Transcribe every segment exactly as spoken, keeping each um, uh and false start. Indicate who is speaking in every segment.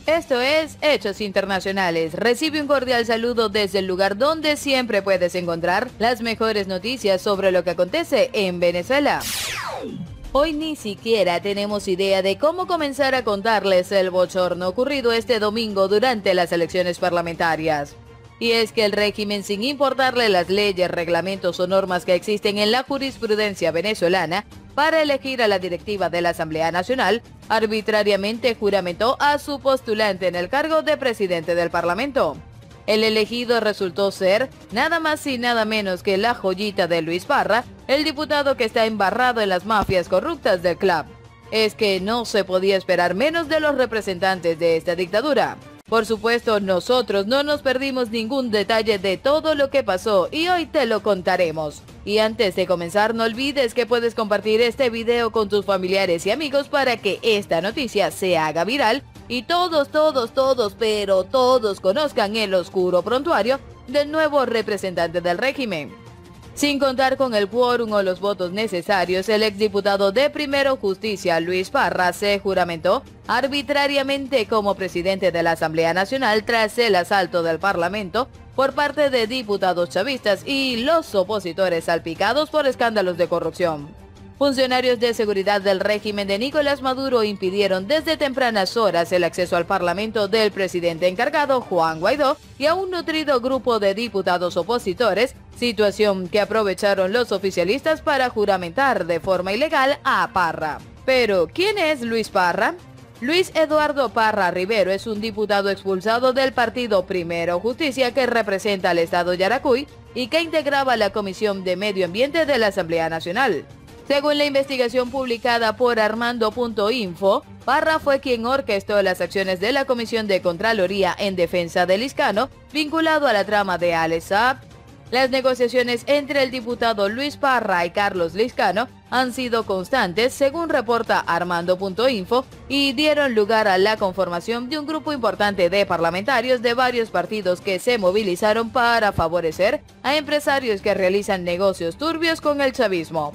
Speaker 1: Esto es Hechos Internacionales. Recibe un cordial saludo desde el lugar donde siempre puedes encontrar las mejores noticias sobre lo que acontece en Venezuela. Hoy ni siquiera tenemos idea de cómo comenzar a contarles el bochorno ocurrido este domingo durante las elecciones parlamentarias. Y es que el régimen, sin importarle las leyes, reglamentos o normas que existen en la jurisprudencia venezolana para elegir a la directiva de la Asamblea Nacional, arbitrariamente juramentó a su postulante en el cargo de presidente del Parlamento. El elegido resultó ser nada más y nada menos que la joyita de Luis Parra, el diputado que está embarrado en las mafias corruptas del club. Es que no se podía esperar menos de los representantes de esta dictadura. Por supuesto, nosotros no nos perdimos ningún detalle de todo lo que pasó y hoy te lo contaremos. Y antes de comenzar, no olvides que puedes compartir este video con tus familiares y amigos para que esta noticia se haga viral y todos, todos, todos, pero todos conozcan el oscuro prontuario del nuevo representante del régimen. Sin contar con el quórum o los votos necesarios, el exdiputado de Primero Justicia, Luis Parra, se juramentó arbitrariamente como presidente de la Asamblea Nacional tras el asalto del Parlamento por parte de diputados chavistas y los opositores salpicados por escándalos de corrupción. Funcionarios de seguridad del régimen de Nicolás Maduro impidieron desde tempranas horas el acceso al Parlamento del presidente encargado, Juan Guaidó, y a un nutrido grupo de diputados opositores, situación que aprovecharon los oficialistas para juramentar de forma ilegal a Parra. Pero, ¿quién es Luis Parra? Luis Eduardo Parra Rivero es un diputado expulsado del partido Primero Justicia que representa al estado Yaracuy y que integraba la Comisión de Medio Ambiente de la Asamblea Nacional. Según la investigación publicada por Armando punto info, Parra fue quien orquestó las acciones de la Comisión de Contraloría en defensa de Lizcano, vinculado a la trama de Alex Saab. Las negociaciones entre el diputado Luis Parra y Carlos Lizcano han sido constantes, según reporta Armando punto info, y dieron lugar a la conformación de un grupo importante de parlamentarios de varios partidos que se movilizaron para favorecer a empresarios que realizan negocios turbios con el chavismo.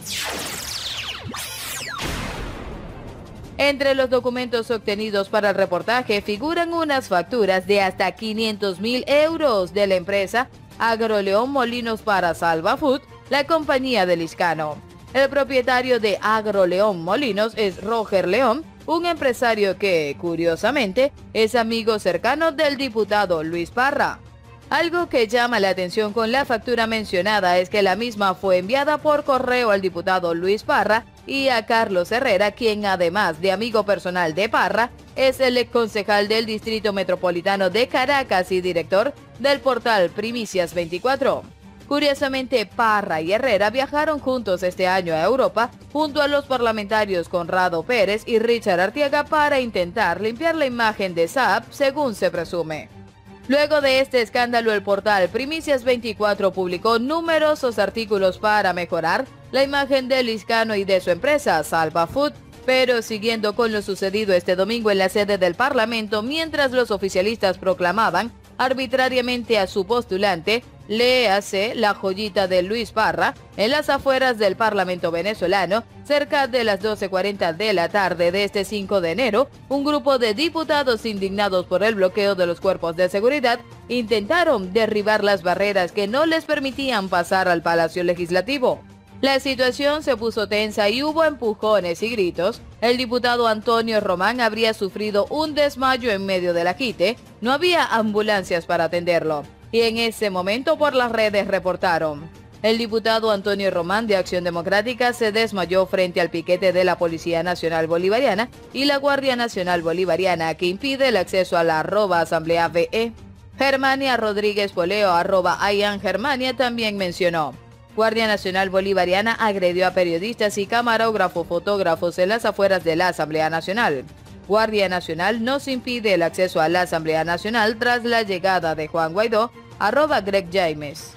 Speaker 1: Entre los documentos obtenidos para el reportaje figuran unas facturas de hasta quinientos mil euros de la empresa Agroleón Molinos para Salva Food, la compañía de Lizcano. El propietario de Agroleón Molinos es Roger León, un empresario que, curiosamente, es amigo cercano del diputado Luis Parra. Algo que llama la atención con la factura mencionada es que la misma fue enviada por correo al diputado Luis Parra y a Carlos Herrera, quien además de amigo personal de Parra, es el exconcejal del Distrito Metropolitano de Caracas y director del portal Primicias veinticuatro. Curiosamente, Parra y Herrera viajaron juntos este año a Europa junto a los parlamentarios Conrado Pérez y Richard Artiaga para intentar limpiar la imagen de Saab, según se presume. Luego de este escándalo, el portal Primicias veinticuatro publicó numerosos artículos para mejorar la imagen de Lizcano y de su empresa, Salva Food. Pero siguiendo con lo sucedido este domingo en la sede del Parlamento, mientras los oficialistas proclamaban arbitrariamente a su postulante, léase la joyita de Luis Parra, en las afueras del Parlamento venezolano, cerca de las doce cuarenta de la tarde de este cinco de enero, un grupo de diputados indignados por el bloqueo de los cuerpos de seguridad intentaron derribar las barreras que no les permitían pasar al Palacio Legislativo. La situación se puso tensa y hubo empujones y gritos. El diputado Antonio Román habría sufrido un desmayo en medio del agite. No había ambulancias para atenderlo. Y en ese momento por las redes reportaron: el diputado Antonio Román de Acción Democrática se desmayó frente al piquete de la Policía Nacional Bolivariana y la Guardia Nacional Bolivariana que impide el acceso a la arroba Asamblea V E. Germania Rodríguez Poleo arroba Ian Germania también mencionó: Guardia Nacional Bolivariana agredió a periodistas y camarógrafos fotógrafos en las afueras de la Asamblea Nacional. Guardia Nacional nos impide el acceso a la Asamblea Nacional tras la llegada de Juan Guaidó, arroba Greg James.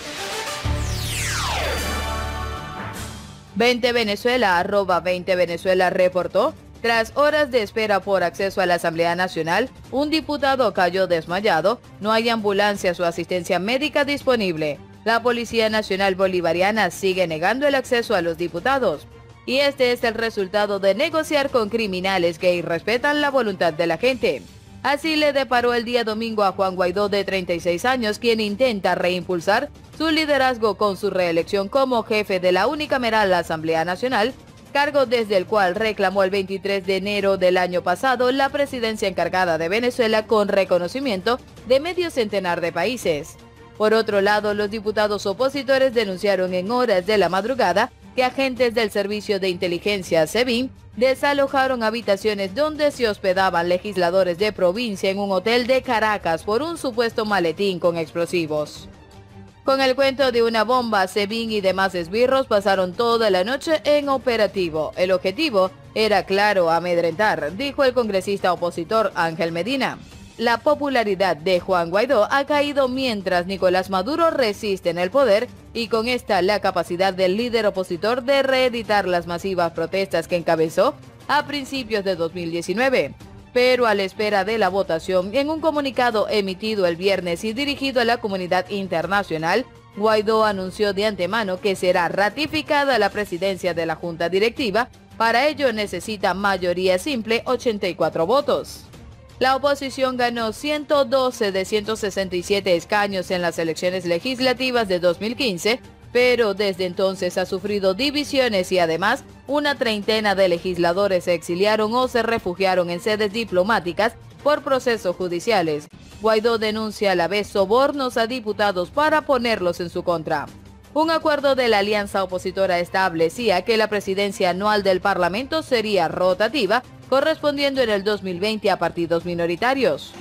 Speaker 1: veinte Venezuela, arroba veinte Venezuela reportó: tras horas de espera por acceso a la Asamblea Nacional, un diputado cayó desmayado, no hay ambulancias o asistencia médica disponible. La Policía Nacional Bolivariana sigue negando el acceso a los diputados. Y este es el resultado de negociar con criminales que irrespetan la voluntad de la gente. Así le deparó el día domingo a Juan Guaidó, de treinta y seis años, quien intenta reimpulsar su liderazgo con su reelección como jefe de la unicameral Asamblea Nacional, cargo desde el cual reclamó el veintitrés de enero del año pasado la presidencia encargada de Venezuela con reconocimiento de medio centenar de países. Por otro lado, los diputados opositores denunciaron en horas de la madrugada que agentes del Servicio de Inteligencia SEBIN desalojaron habitaciones donde se hospedaban legisladores de provincia en un hotel de Caracas por un supuesto maletín con explosivos. Con el cuento de una bomba, SEBIN y demás esbirros pasaron toda la noche en operativo. El objetivo era claro, amedrentar, dijo el congresista opositor Ángel Medina. La popularidad de Juan Guaidó ha caído mientras Nicolás Maduro resiste en el poder y con esta la capacidad del líder opositor de reeditar las masivas protestas que encabezó a principios de dos mil diecinueve. Pero a la espera de la votación, en un comunicado emitido el viernes y dirigido a la comunidad internacional, Guaidó anunció de antemano que será ratificada la presidencia de la Junta Directiva. Para ello necesita mayoría simple, ochenta y cuatro votos. La oposición ganó ciento doce de ciento sesenta y siete escaños en las elecciones legislativas de dos mil quince, pero desde entonces ha sufrido divisiones y además una treintena de legisladores se exiliaron o se refugiaron en sedes diplomáticas por procesos judiciales. Guaidó denuncia a la vez sobornos a diputados para ponerlos en su contra. Un acuerdo de la alianza opositora establecía que la presidencia anual del Parlamento sería rotativa, correspondiendo en el dos mil veinte a partidos minoritarios.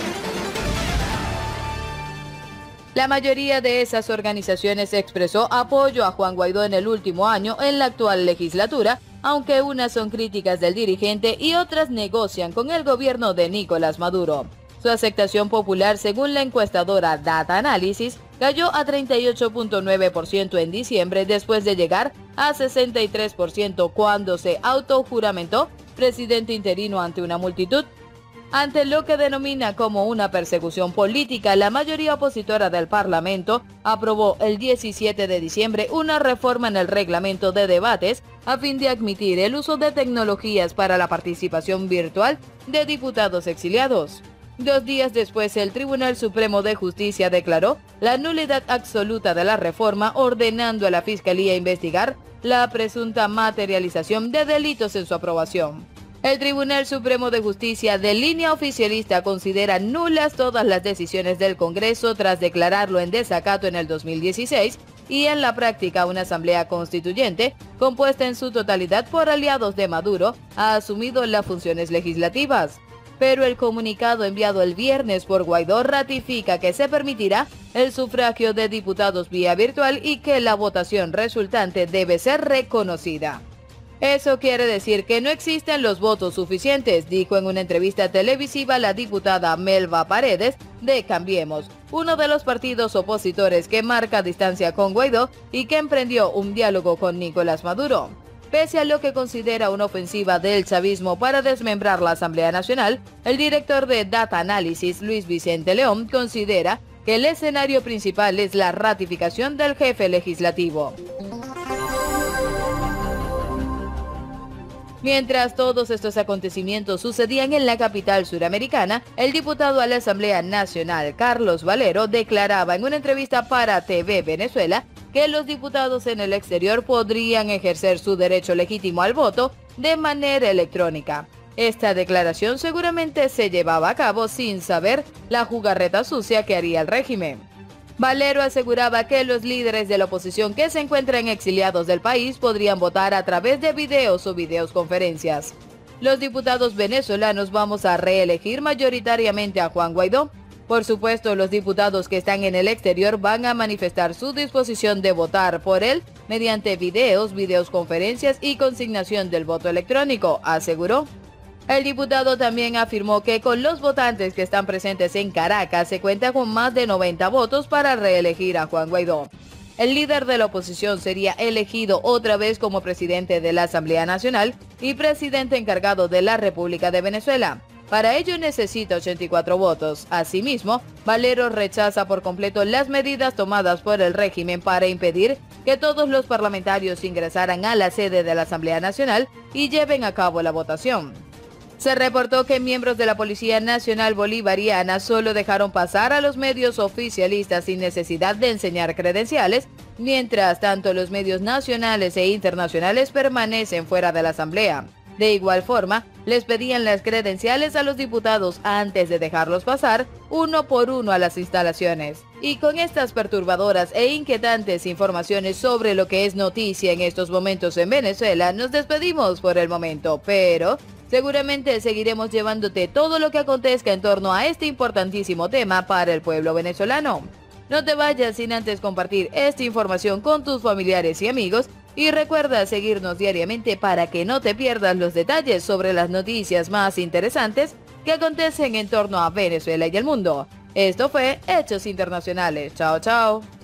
Speaker 1: La mayoría de esas organizaciones expresó apoyo a Juan Guaidó en el último año en la actual legislatura, aunque unas son críticas del dirigente y otras negocian con el gobierno de Nicolás Maduro. Su aceptación popular, según la encuestadora Data Analysis, cayó a treinta y ocho punto nueve por ciento en diciembre después de llegar a sesenta y tres por ciento cuando se autojuramentó presidente interino ante una multitud. Ante lo que denomina como una persecución política, la mayoría opositora del Parlamento aprobó el diecisiete de diciembre una reforma en el reglamento de debates a fin de admitir el uso de tecnologías para la participación virtual de diputados exiliados. Dos días después, el Tribunal Supremo de Justicia declaró la nulidad absoluta de la reforma, ordenando a la Fiscalía investigar la presunta materialización de delitos en su aprobación. El Tribunal Supremo de Justicia, de línea oficialista, considera nulas todas las decisiones del Congreso tras declararlo en desacato en el dos mil dieciséis y en la práctica una asamblea constituyente, compuesta en su totalidad por aliados de Maduro, ha asumido las funciones legislativas. Pero el comunicado enviado el viernes por Guaidó ratifica que se permitirá el sufragio de diputados vía virtual y que la votación resultante debe ser reconocida. Eso quiere decir que no existen los votos suficientes, dijo en una entrevista televisiva la diputada Melba Paredes de Cambiemos, uno de los partidos opositores que marca distancia con Guaidó y que emprendió un diálogo con Nicolás Maduro. Pese a lo que considera una ofensiva del chavismo para desmembrar la Asamblea Nacional, el director de Data Analysis, Luis Vicente León, considera que el escenario principal es la ratificación del jefe legislativo. Mientras todos estos acontecimientos sucedían en la capital suramericana, el diputado a la Asamblea Nacional, Carlos Valero, declaraba en una entrevista para T V Venezuela que los diputados en el exterior podrían ejercer su derecho legítimo al voto de manera electrónica. Esta declaración seguramente se llevaba a cabo sin saber la jugarreta sucia que haría el régimen. Valero aseguraba que los líderes de la oposición que se encuentran exiliados del país podrían votar a través de videos o videoconferencias. Los diputados venezolanos vamos a reelegir mayoritariamente a Juan Guaidó. Por supuesto, los diputados que están en el exterior van a manifestar su disposición de votar por él mediante videos, videoconferencias y consignación del voto electrónico, aseguró. El diputado también afirmó que con los votantes que están presentes en Caracas se cuenta con más de noventa votos para reelegir a Juan Guaidó. El líder de la oposición sería elegido otra vez como presidente de la Asamblea Nacional y presidente encargado de la República de Venezuela. Para ello necesita ochenta y cuatro votos. Asimismo, Valero rechaza por completo las medidas tomadas por el régimen para impedir que todos los parlamentarios ingresaran a la sede de la Asamblea Nacional y lleven a cabo la votación. Se reportó que miembros de la Policía Nacional Bolivariana solo dejaron pasar a los medios oficialistas sin necesidad de enseñar credenciales, mientras tanto los medios nacionales e internacionales permanecen fuera de la asamblea. De igual forma, les pedían las credenciales a los diputados antes de dejarlos pasar, uno por uno a las instalaciones. Y con estas perturbadoras e inquietantes informaciones sobre lo que es noticia en estos momentos en Venezuela, nos despedimos por el momento, pero seguramente seguiremos llevándote todo lo que acontezca en torno a este importantísimo tema para el pueblo venezolano. No te vayas sin antes compartir esta información con tus familiares y amigos, y recuerda seguirnos diariamente para que no te pierdas los detalles sobre las noticias más interesantes que acontecen en torno a Venezuela y el mundo. Esto fue Hechos Internacionales. Chao, chao.